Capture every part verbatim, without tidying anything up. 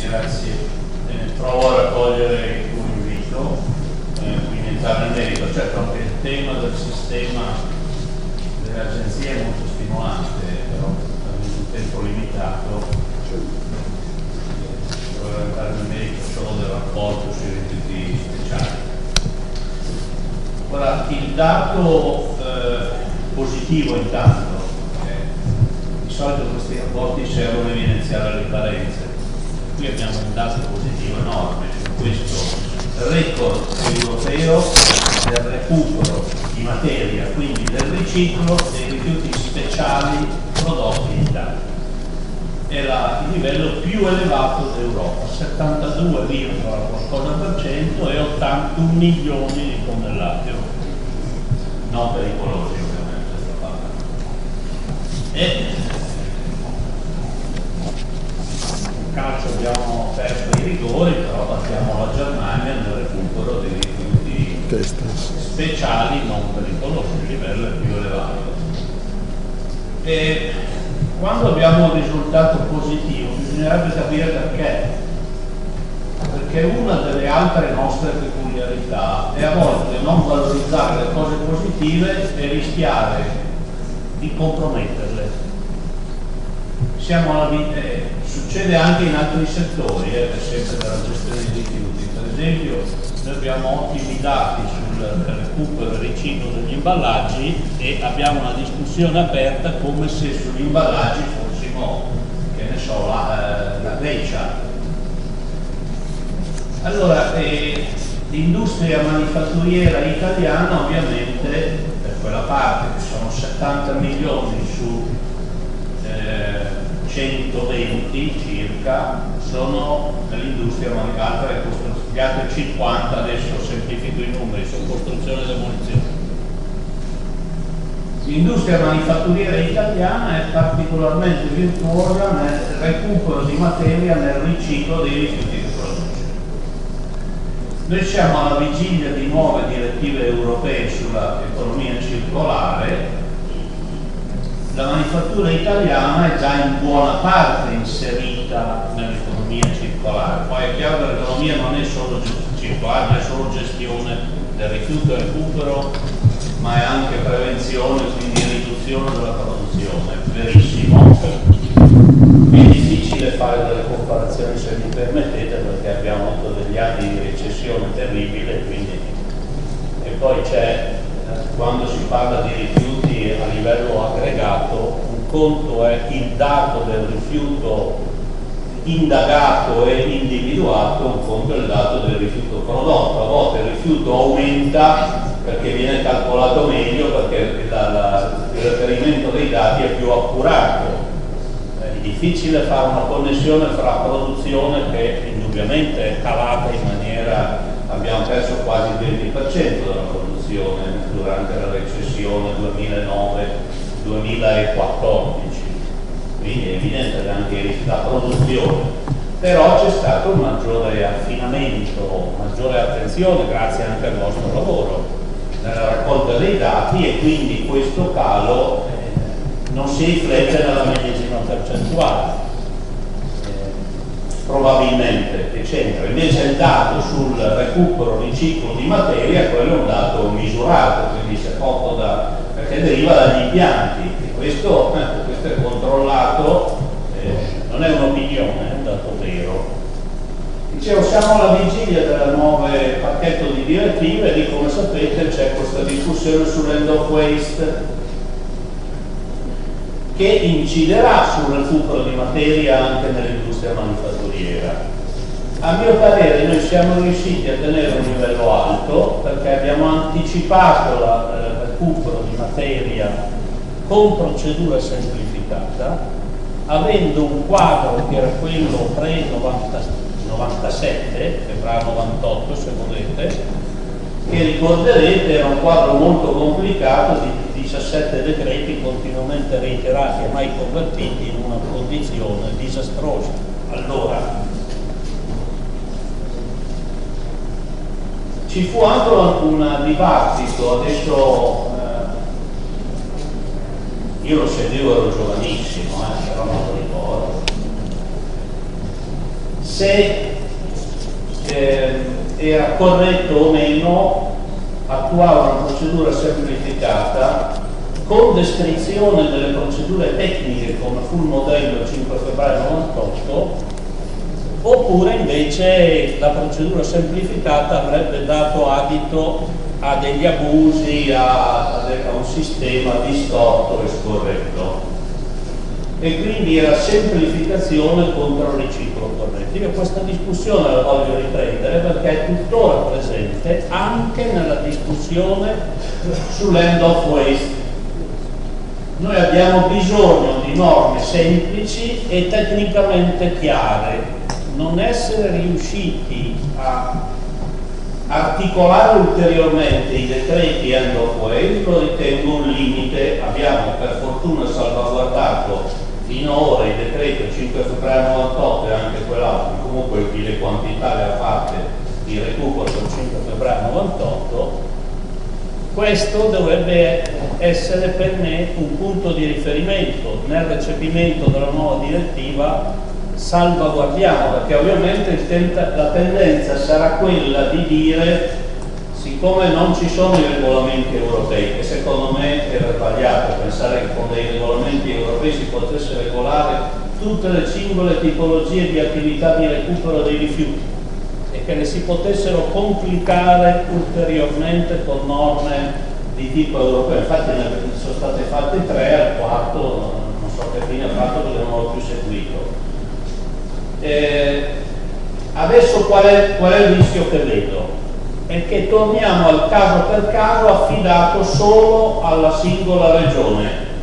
grazie. Eh, provo a raccogliere il tuo invito, eh, quindi entrare nel merito. Certo che il tema del sistema delle agenzie è molto stimolante, però avendo un tempo limitato, provo a entrare nel merito solo del rapporto sui requisiti speciali. Ora, il dato eh, positivo intanto, di solito questi rapporti servono a evidenziare le carenze. Qui abbiamo un dato positivo enorme su questo record europeo del recupero di materia, quindi del riciclo dei rifiuti speciali prodotti in Italia. È la, il livello più elevato d'Europa, settantadue qualcosa per cento e ottantuno milioni di tonnellate non pericolosi ovviamente. E calcio abbiamo perso i rigori, però battiamo la Germania nel recupero dei rifiuti speciali non pericolosi, il livello è più elevato. E quando abbiamo un risultato positivo bisognerebbe capire perché. Perché una delle altre nostre peculiarità è a volte non valorizzare le cose positive e rischiare di comprometterle. Siamo alla eh, succede anche in altri settori, eh, per esempio della gestione dei rifiuti. Per esempio, noi abbiamo ottimi dati sul recupero e riciclo degli imballaggi e abbiamo una discussione aperta come se sugli imballaggi fossimo, che ne so, la, eh, la Grecia. Allora, eh, l'industria manifatturiera italiana ovviamente, per quella parte che sono settanta milioni su eh, centoventi circa, sono nell'industria manifatturiera, gli altri cinquanta, adesso semplifico i numeri, sono costruzione e demolizione. L'industria manifatturiera italiana è particolarmente virtuosa nel recupero di materia, nel riciclo dei rifiuti che produce. Noi siamo alla vigilia di nuove direttive europee sull'economia circolare. La manifattura italiana è già in buona parte inserita nell'economia circolare. Poi è chiaro che l'economia non è solo circolare, non è solo gestione del rifiuto e recupero, ma è anche prevenzione, quindi riduzione della produzione. Verissimo. È difficile fare delle comparazioni, se mi permettete, perché abbiamo avuto degli anni di recessione terribile, quindi... e poi c'è, quando si parla di rifiuti a livello aggregato, un conto è il dato del rifiuto indagato e individuato, un conto è il dato del rifiuto prodotto. A volte il rifiuto aumenta perché viene calcolato meglio, perché la, la, il reperimento dei dati è più accurato. È difficile fare una connessione fra produzione, che indubbiamente è calata in maniera, abbiamo perso quasi il venti per cento della produzione durante la recessione duemilanove duemilaquattordici, quindi è evidente che anche la produzione, però c'è stato un maggiore affinamento, maggiore attenzione, grazie anche al vostro lavoro nella raccolta dei dati, e quindi questo calo eh, non si riflette nella medesima percentuale, eh, probabilmente che c'entra. Invece il dato sul recupero riciclo di materia, quello è un dato misurato, quindi c'è poco da, perché deriva dagli impianti, e questo, eh, questo è controllato, eh, non è un'opinione, è un dato vero. Dicevo, siamo alla vigilia del nuovo pacchetto di direttive e, come sapete, c'è questa discussione sull'end of waste che inciderà sul recupero di materia anche nell'industria manifatturiera. A mio parere noi siamo riusciti a tenere un livello alto perché abbiamo anticipato la, il recupero di materia con procedura semplificata, avendo un quadro che era quello pre-novantasette, febbraio novantotto se volete, che ricorderete era un quadro molto complicato di diciassette decreti continuamente reiterati e mai convertiti in una condizione disastrosa. Allora, ci fu anche un dibattito, adesso eh, io lo seguivo, ero giovanissimo, eh, però non lo ricordo, se eh, era corretto o meno attuare una procedura semplificata con descrizione delle procedure tecniche come fu il modello cinque febbraio novantotto, oppure invece la procedura semplificata avrebbe dato adito a degli abusi, a, a un sistema distorto e scorretto. E quindi era semplificazione contro il riciclo corretto. Io questa discussione la voglio riprendere perché è tuttora presente anche nella discussione sull'end of waste. Noi abbiamo bisogno di norme semplici e tecnicamente chiare. Non essere riusciti a articolare ulteriormente i decreti end of waste lo ritengo un limite. Abbiamo per fortuna salvaguardato finora i decreti cinque febbraio novantotto e anche quell'altro, comunque le quantità le ha fatte di recupero del cinque febbraio novantotto. Questo dovrebbe essere per me un punto di riferimento nel recepimento della nuova direttiva. Salvaguardiamo, perché ovviamente il tenta, la tendenza sarà quella di dire, siccome non ci sono i regolamenti europei, e secondo me era sbagliato pensare che con dei regolamenti europei si potesse regolare tutte le singole tipologie di attività di recupero dei rifiuti e che le si potessero complicare ulteriormente con norme di tipo europeo. Infatti ne sono state fatte tre, al quarto non so che fine ha fatto perché non l'ho più seguito. Eh, adesso qual è, qual è il rischio che vedo? È che torniamo al caso per caso affidato solo alla singola regione,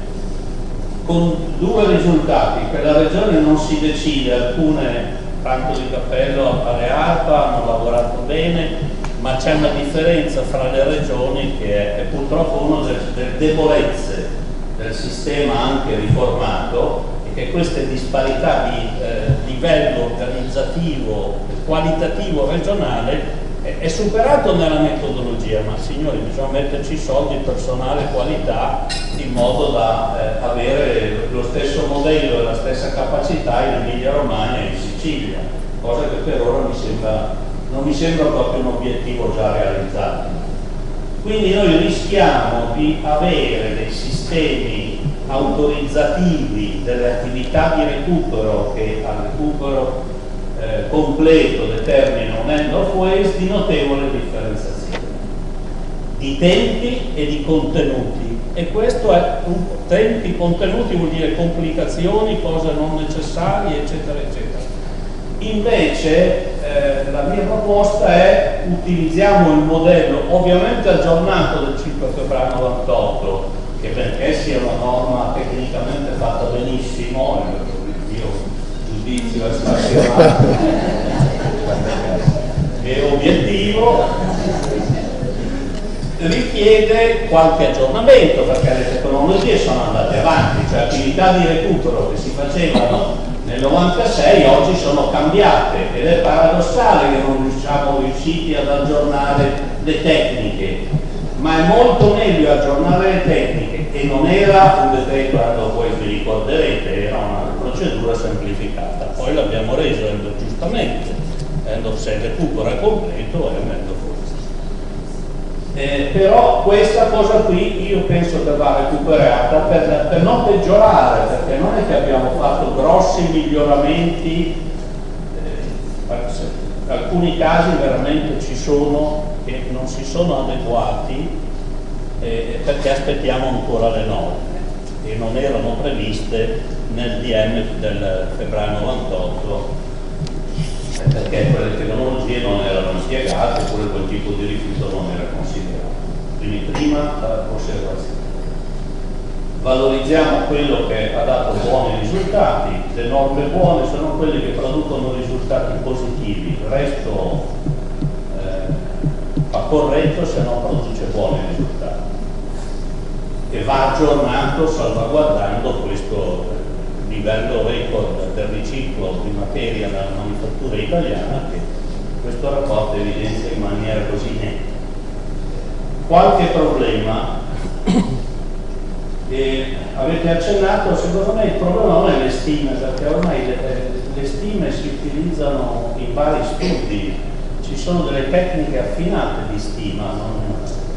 con due risultati: che la regione non si decide, alcune, tanto di cappello a Pale Arpa, hanno lavorato bene, ma c'è una differenza fra le regioni che è, è purtroppo una delle, delle debolezze del sistema anche riformato, che queste disparità di eh, livello organizzativo, qualitativo regionale è, è superato nella metodologia, ma signori, bisogna metterci soldi, personale, qualità, in modo da eh, avere lo stesso modello e la stessa capacità in Emilia Romagna e in Sicilia, cosa che per ora mi sembra, non mi sembra proprio un obiettivo già realizzato. Quindi noi rischiamo di avere dei sistemi autorizzativi delle attività di recupero che al recupero eh, completo determina un end of waste di notevole differenziazione di tempi e di contenuti, e questo è un, tempi, contenuti vuol dire complicazioni, cose non necessarie, eccetera eccetera. Invece eh, la mia proposta è: utilizziamo il modello ovviamente aggiornato del cinque febbraio novantotto, che benché sia una norma tecnicamente fatta benissimo, il mio giudizio è spassionato e obiettivo, richiede qualche aggiornamento perché le tecnologie sono andate avanti, cioè attività di recupero che si facevano nel novantasei oggi sono cambiate, ed è paradossale che non siamo riusciti ad aggiornare le tecniche, ma è molto meglio aggiornare le tecniche, e non era un decreto, voi vi ricorderete, era una procedura semplificata, poi l'abbiamo reso giustamente, se il recupero è completo è un end of waste. Eh, però questa cosa qui io penso che va recuperata per, per non peggiorare, perché non è che abbiamo fatto grossi miglioramenti, eh, in alcuni casi veramente ci sono che non si sono adeguati eh, perché aspettiamo ancora le norme e non erano previste nel D M del febbraio novantotto, eh, perché quelle tecnologie non erano impiegate oppure quel tipo di rifiuto non era considerato. Quindi prima la conservazione. Valorizziamo quello che ha dato buoni risultati, le norme buone sono quelle che producono risultati positivi, il resto eh, fa corretto se non produce buoni risultati, e va aggiornato salvaguardando questo livello record del riciclo di materia nella manifattura italiana, che questo rapporto evidenzia in maniera così netta. Qualche problema e avete accennato, secondo me il problema non è le stime, perché ormai le, le stime si utilizzano in vari studi, ci sono delle tecniche affinate di stima, non...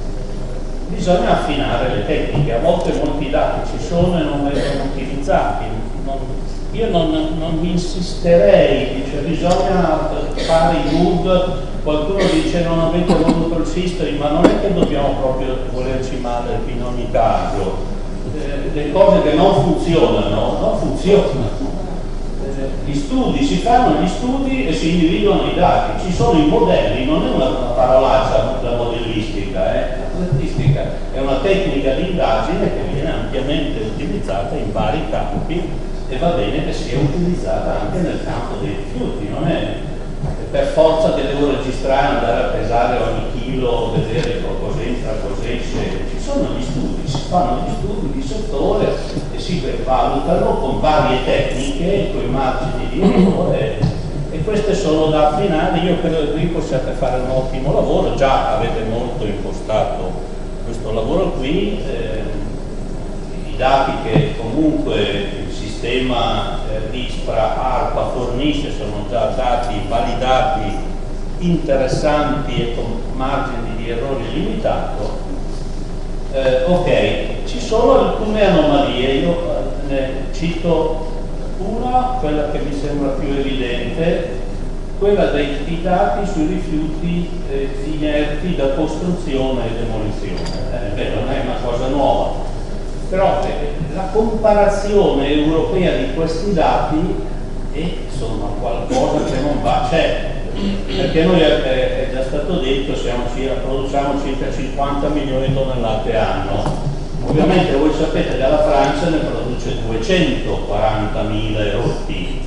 bisogna affinare le tecniche, a volte molti dati ci sono e non vengono utilizzati. Non, io non, non insisterei, dice bisogna fare i M U D, qualcuno dice non avete voluto il System, ma non è che dobbiamo proprio volerci male in ogni caso. Eh, le cose che non funzionano, non funzionano. Gli studi, si fanno gli studi e si individuano i dati, ci sono i modelli, non è una, una parolaccia la modellistica, eh? La modellistica è una tecnica di indagine che viene ampiamente utilizzata in vari campi e va bene che sia utilizzata anche nel campo dei rifiuti, non è per forza che devo registrare, andare a pesare ogni chilo, vedere cosa entra, cosa esce. Ci sono gli studi, si fanno gli studi di settore e si valutano con varie tecniche, con i margini di errore, e queste sono da affinare. Io credo che qui possiate fare un ottimo lavoro, già avete molto impostato questo lavoro qui, eh, i dati che comunque il sistema eh, ISPRA ARPA fornisce sono già dati validati, interessanti e con margini di errore limitato. Eh, ok, ci sono alcune anomalie, io eh, ne cito una, quella che mi sembra più evidente, quella dei dei dati sui rifiuti eh, inerti da costruzione e demolizione. Eh, beh, non è una cosa nuova, però eh, la comparazione europea di questi dati è insomma qualcosa che non va, c'è, perché noi è, è già stato detto, siamo, produciamo circa cinquanta milioni di tonnellate anno. Ovviamente voi sapete che la Francia ne produce duecentoquarantamila erotti,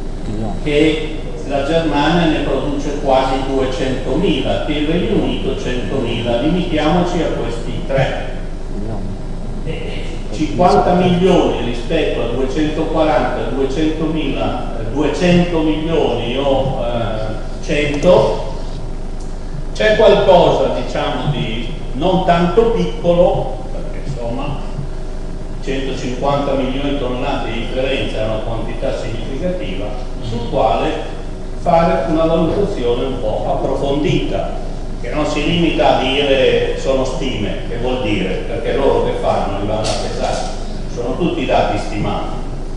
che la Germania ne produce quasi duecentomila, che il Regno Unito centomila, limitiamoci a questi tre. E cinquanta milioni rispetto a duecentoquaranta, duecentomila, duecento milioni o eh, cento, c'è qualcosa diciamo di non tanto piccolo, perché insomma centocinquanta milioni di tonnellate di differenza è una quantità significativa, sul quale fare una valutazione un po' approfondita, che non si limita a dire sono stime, che vuol dire, perché loro che fanno li vanno a pesare, sono tutti dati stimati.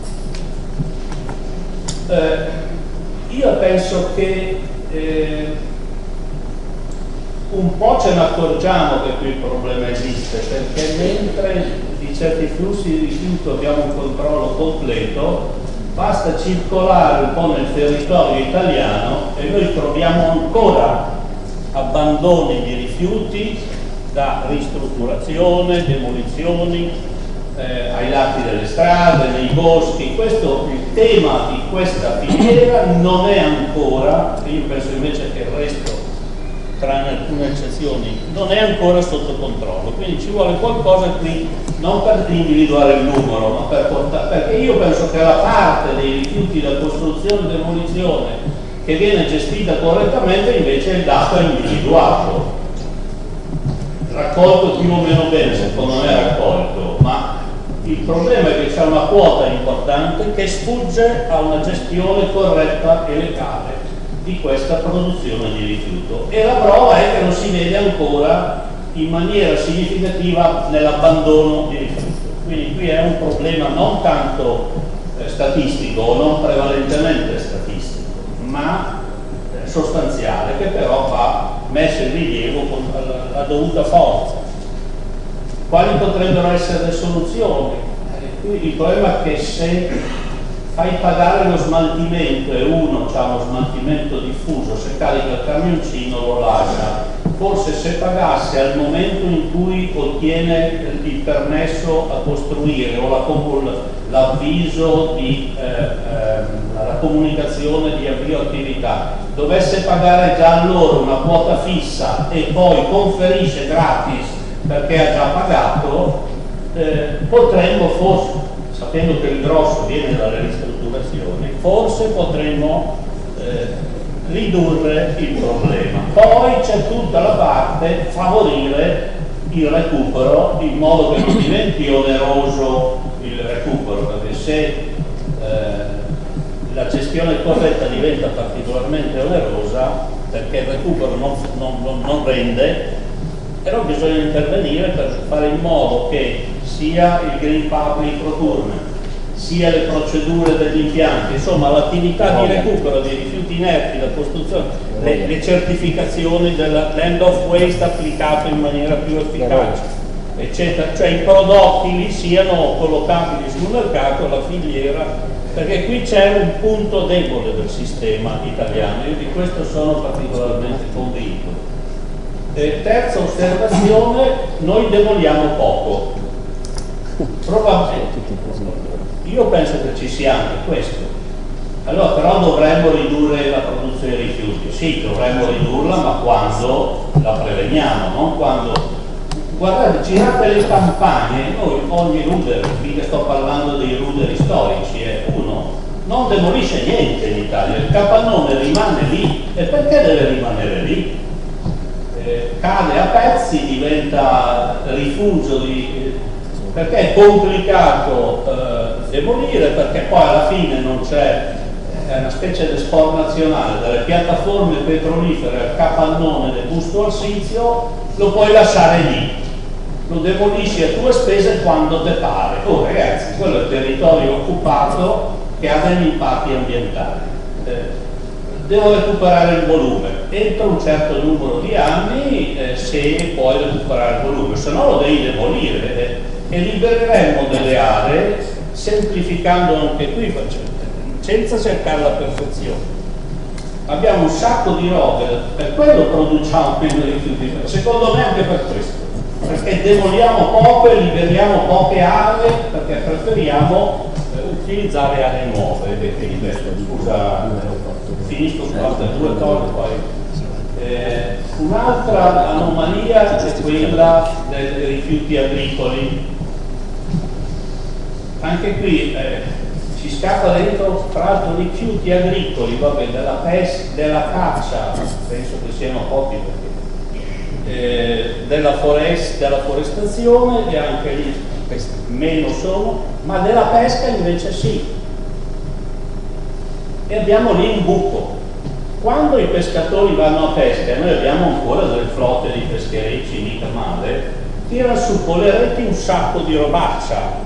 Eh, io penso che eh, un po' ce ne accorgiamo che qui il problema esiste, perché mentre di certi flussi di rifiuto abbiamo un controllo completo, basta circolare un po' nel territorio italiano e noi troviamo ancora abbandoni di rifiuti da ristrutturazione, demolizioni eh, ai lati delle strade, nei boschi. Questo, il tema di questa filiera non è ancora, io penso invece che il resto, tranne alcune eccezioni, non è ancora sotto controllo, quindi ci vuole qualcosa qui, non per individuare il numero, ma per portare, perché io penso che la parte dei rifiuti da costruzione e demolizione che viene gestita correttamente invece il dato è individuato, raccolto più o meno bene, secondo me è raccolto, ma il problema è che c'è una quota importante che sfugge a una gestione corretta e legale di questa produzione di rifiuto, e la prova è che non si vede ancora in maniera significativa nell'abbandono di rifiuto. Quindi qui è un problema non tanto eh, statistico o non prevalentemente statistico, ma eh, sostanziale, che però va messo in rilievo con la, la dovuta forza. Quali potrebbero essere le soluzioni? Eh, qui il problema è che se fai pagare lo smaltimento e uno ha uno smaltimento diffuso, se carica il camioncino lo lascia, forse se pagasse al momento in cui ottiene il permesso a costruire o l'avviso di eh, eh, la comunicazione di avvio attività, dovesse pagare già allora una quota fissa e poi conferisce gratis perché ha già pagato, eh, potremmo forse, sapendo che il grosso viene dalle ristrutturazioni, forse potremmo eh, ridurre il problema. Poi c'è tutta la parte favorire il recupero in modo che non diventi oneroso il recupero, perché se eh, la gestione corretta diventa particolarmente onerosa perché il recupero non, non, non rende, però bisogna intervenire per fare in modo che sia il Green Public Procurement, sia le procedure degli impianti, insomma l'attività di recupero dei rifiuti inerti, la costruzione, le, le certificazioni della land of waste applicate in maniera più efficace, eccetera, cioè i prodotti lì siano collocabili sul mercato, la filiera, perché qui c'è un punto debole del sistema italiano, io di questo sono particolarmente convinto. Eh, terza osservazione, noi demoliamo poco. Probabilmente, io penso che ci sia anche questo. Allora, però dovremmo ridurre la produzione di rifiuti. Sì, dovremmo ridurla, ma quando la preveniamo, non quando... Guardate, girate le campagne, noi ogni rudere, mica sto parlando dei ruderi storici, è eh, uno, non demolisce niente in Italia, il capannone rimane lì. E perché deve rimanere lì? Eh, cade a pezzi, diventa rifugio di... perché è complicato eh, demolire, perché poi alla fine non c'è, è una specie di sport nazionale, dalle piattaforme petrolifere al capannone del Busto Arsizio, lo puoi lasciare lì, lo demolisci a tue spese quando te pare. Oh ragazzi, quello è il territorio occupato che ha degli impatti ambientali. Eh, devo recuperare il volume, entro un certo numero di anni eh, se puoi recuperare il volume, se no lo devi demolire. Eh, e libereremmo delle aree semplificando anche qui, senza cercare la perfezione. Abbiamo un sacco di robe, per quello produciamo meno rifiuti, secondo me anche per questo, perché demoliamo poco e liberiamo poche aree, perché preferiamo eh, utilizzare aree nuove. Scusa, finisco su altre due cose poi. Eh, un'altra anomalia è quella dei rifiuti agricoli. Anche qui eh, ci scappa dentro tra l'altro rifiuti agricoli, vabbè, della pesca, della caccia, penso che siano pochi perché, eh, della, forest, della forestazione, e anche lì meno sono, ma della pesca invece sì. E abbiamo lì un buco. Quando i pescatori vanno a pesca, e noi abbiamo ancora delle flotte di pescherecci, mica male, tirano su con le reti un sacco di robaccia,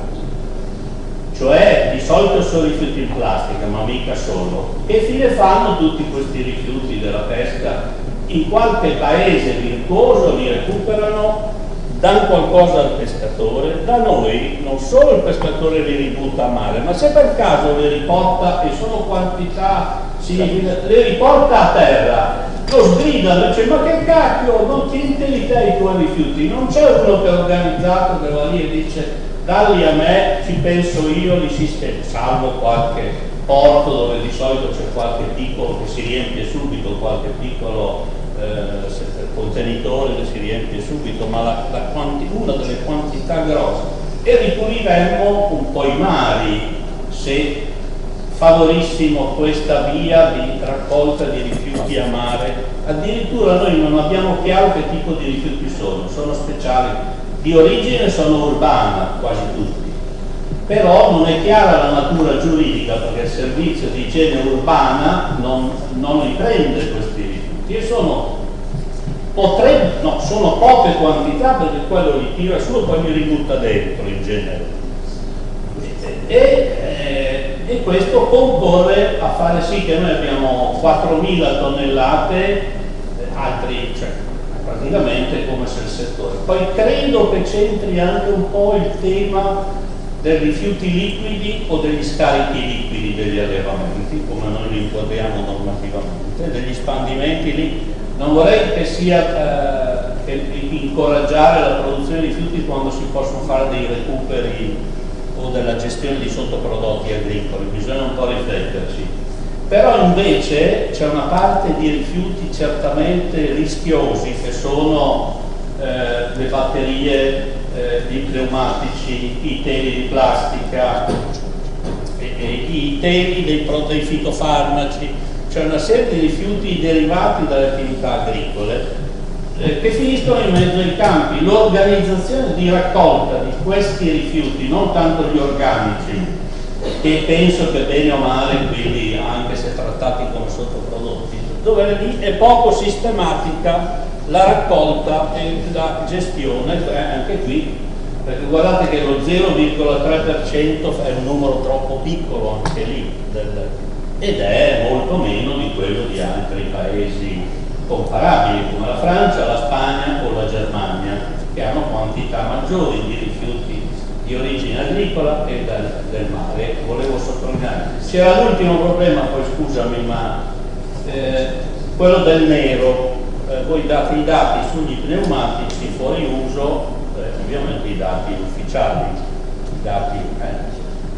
cioè di solito sono rifiuti in plastica, ma mica solo. Che fine fanno tutti questi rifiuti della pesca? In qualche paese virtuoso li recuperano, danno qualcosa al pescatore. Da noi non solo il pescatore li ributta a mare, ma se per caso li riporta, e sono quantità significative, li riporta a terra, lo sgridano e dice: ma che cacchio, non ti interi te i tuoi rifiuti? Non c'è uno che è organizzato che va lì e dice: dalli a me, ci penso io, li sistemo, salvo qualche porto dove di solito c'è qualche piccolo che si riempie subito, qualche piccolo eh, contenitore che si riempie subito, ma la, la quanti, una delle quantità grosse. E ripuliremmo un po' i mari se favorissimo questa via di raccolta di rifiuti a mare. Addirittura noi non abbiamo chiaro che tipo di rifiuti sono, sono speciali. Di origine sono urbana, quasi tutti, però non è chiara la natura giuridica, perché il servizio di igiene urbana non, non riprende questi rifiuti e sono, potrebbe, no, sono poche quantità, perché quello li tira su e poi li ributta dentro in genere. E, eh, e questo concorre a fare sì che noi abbiamo quattromila tonnellate, eh, altri, cioè, praticamente come se il settore. Poi credo che c'entri anche un po' il tema dei rifiuti liquidi o degli scarichi liquidi degli allevamenti, come noi li inquadriamo normativamente, degli spandimenti lì. Non vorrei che sia eh, che incoraggiare la produzione di rifiuti quando si possono fare dei recuperi o della gestione di sottoprodotti agricoli, bisogna un po' rifletterci. Però invece c'è una parte di rifiuti certamente rischiosi, che sono eh, le batterie eh, di pneumatici, i teli di plastica, e, e, i teli dei, dei fitofarmaci, c'è una serie di rifiuti derivati dalle attività agricole eh, che finiscono in mezzo ai campi. L'organizzazione di raccolta di questi rifiuti, non tanto gli organici, che penso che bene o male quindi trattati come sottoprodotti, dove lì è poco sistematica la raccolta e la gestione, anche qui, perché guardate che lo zero virgola tre per cento è un numero troppo piccolo anche lì, del, ed è molto meno di quello di altri paesi comparabili come la Francia, la Spagna o la Germania, che hanno quantità maggiori di rifiuti di origine agricola e del, del mare. Volevo sottolineare. C'era l'ultimo problema, poi scusami, ma eh, quello del nero. Eh, voi date i dati sugli pneumatici fuori uso, eh, ovviamente i dati ufficiali, i dati, eh,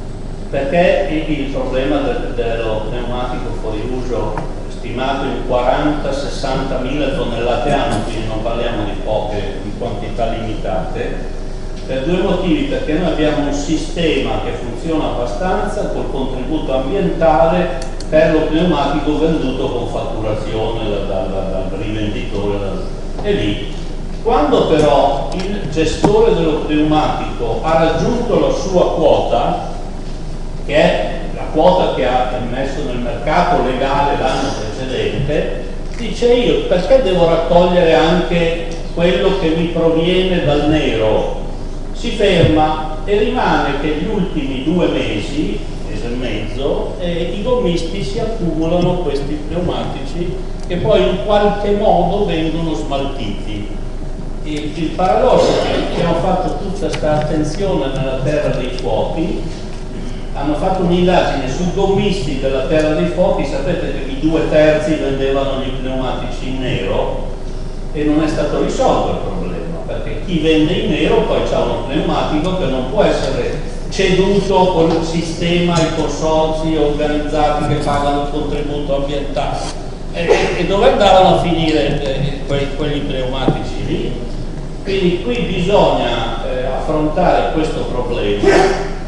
perché il, il problema del, dello pneumatico fuori uso stimato in quaranta sessanta mila tonnellate anno, quindi non parliamo di poche, di quantità limitate, per due motivi: perché noi abbiamo un sistema che funziona abbastanza col contributo ambientale per lo pneumatico venduto con fatturazione dal, dal, dal rivenditore, e lì. Quando però il gestore dello pneumatico ha raggiunto la sua quota, che è la quota che ha messo nel mercato legale l'anno precedente, dice: io perché devo raccogliere anche quello che mi proviene dal nero? Si ferma e rimane che gli ultimi due mesi, mese e mezzo, eh, i gommisti si accumulano questi pneumatici che poi in qualche modo vengono smaltiti. Il, il paradosso è che hanno fatto tutta questa attenzione nella terra dei fuochi, hanno fatto un'indagine sui gommisti della terra dei fuochi. Sapete che i due terzi vendevano gli pneumatici in nero e non è stato risolto il problema, perché chi vende in nero poi c'ha uno pneumatico che non può essere ceduto col sistema ai consorzi organizzati che pagano il contributo ambientale. E, e dove andavano a finire eh, que, quegli pneumatici lì? Quindi qui bisogna eh, affrontare questo problema, eh,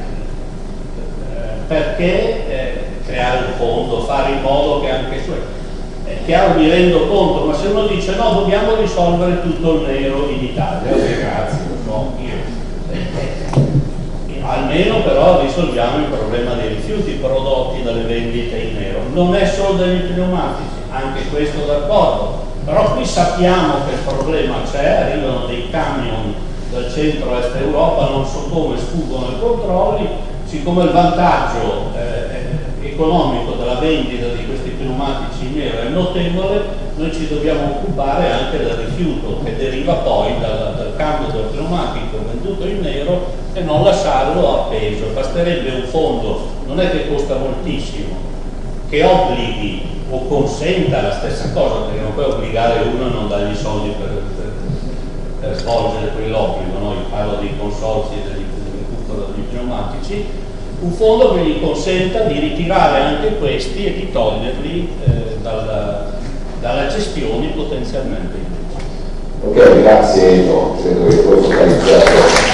perché eh, creare un fondo, fare in modo che anche su... È chiaro, mi rendo conto, ma se uno dice no, dobbiamo risolvere tutto il nero in Italia, eh, grazie, lo so, io. Eh, eh, almeno però risolviamo il problema dei rifiuti prodotti dalle vendite in nero. Non è solo degli pneumatici, anche questo d'accordo, però qui sappiamo che il problema c'è, arrivano dei camion dal centro-est Europa, non so come, sfuggono i controlli. Siccome il vantaggio eh, economico della vendita di questi pneumatici in nero è notevole, noi ci dobbiamo occupare anche del rifiuto che deriva poi dal, dal cambio del pneumatico venduto in nero e non lasciarlo appeso. Basterebbe un fondo, non è che costa moltissimo, che obblighi o consenta la stessa cosa, perché non puoi obbligare uno e non dargli soldi per, per, per svolgere quell'obbligo. Noi parlo dei consorzi e del recupero degli pneumatici, un fondo che gli consenta di ritirare anche questi e di toglierli eh, dalla, dalla gestione potenzialmente. Ok, grazie. No, credo che poi focalizzato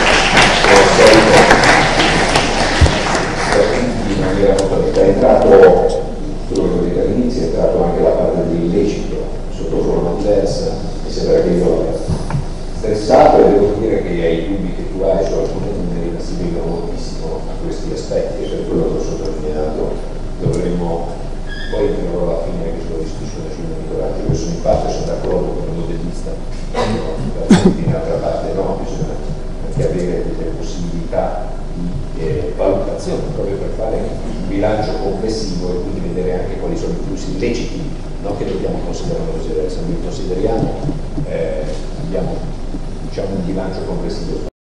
in maniera focalizzata. È entrato, quello che ho detto all'inizio, è entrato anche la parte dell'illecito sotto forma diversa. Mi sembra che io stressato, e devo dire che ai dubbi che tu hai su alcuni numeri si legano moltissimo a questi aspetti, e per quello che ho sottolineato dovremmo poi introdurre alla fine che sulla discussione sui monitoraggi. Io sono in parte sono d'accordo con il modellista, in altra parte no, bisogna anche avere delle possibilità di eh, valutazione proprio per fare un bilancio complessivo e quindi vedere anche quali sono i flussi illeciti, non che dobbiamo considerare così, se noi consideriamo eh, abbiamo diciamo un bilancio complessivo